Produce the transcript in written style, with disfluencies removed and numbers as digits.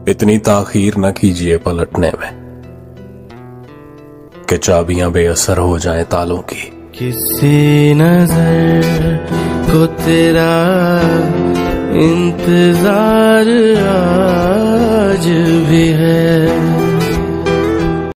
इतनी ताखीर न कीजिए पलटने में कि चाबियां बेअसर हो जाएं तालों की। किसी नजर को तेरा इंतजार आज भी है।